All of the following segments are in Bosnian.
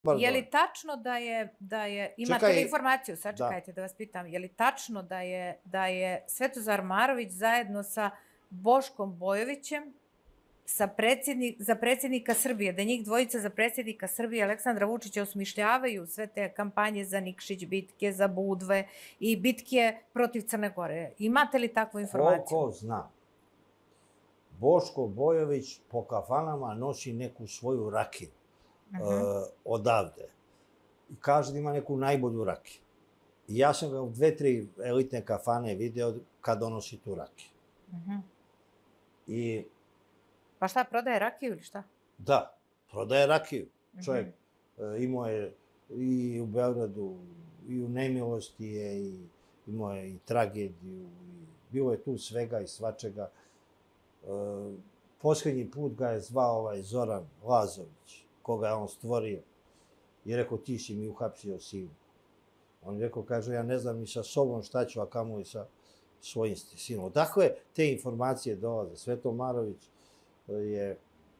Je li tačno imate li informaciju, sačekajte da vas pitam, je li tačno da je Svetozar Marović zajedno sa Boškom Bojovićem za predsjednika Srbije, da njih dvojica za predsjednika Srbije Aleksandra Vučića osmišljavaju sve te kampanje za Nikšić bitke, za Budve i bitke protiv Crne Gore? Imate li takvu informaciju? Koliko znam, Boško Bojović po kafanama nosi neku svoju rakiju odavde. I kaže da ima neku najbolju rakiju. I ja sam ga u 2-3 elitne kafane video kad donosi tu rakiju. Pa šta, prodaje rakiju ili šta? Da, prodaje rakiju. Čovjek imao je i u Beogradu, i u nemilosti je, imao je i tragediju, bilo je tu svega i svačega. Posljednji put ga je zvao ovaj Zoran Lazović, koga je on stvorio, i rekao, ti si mi uhapsio sinu. On je rekao, kaže, ja ne znam ni sa sobom šta ću, a kamoli sa svojim sinom. Odakle te informacije dolaze? Sveto Marović je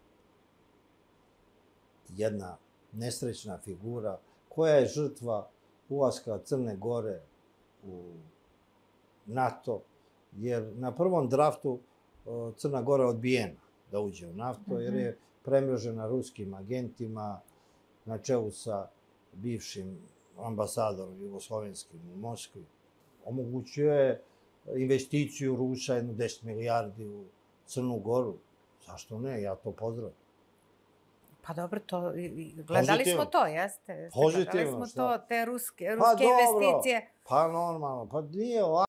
jedna nesrećna figura koja je žrtva ulaska Crne Gore u NATO, jer na prvom draftu Crna Gora je odbijena da uđe u NATO, jer je premrežena ruskim agentima na čelu sa bivšim ambasadorom jugoslovenskim u Moskvi. Omogućio je investiciju Rusa, 10 milijardi u Crnu Goru. Zašto ne? Ja to pozdravim. Pa dobro, gledali smo to, jeste? Pozitivno, gledali smo to, te ruske investicije. Pa normalno, pa nije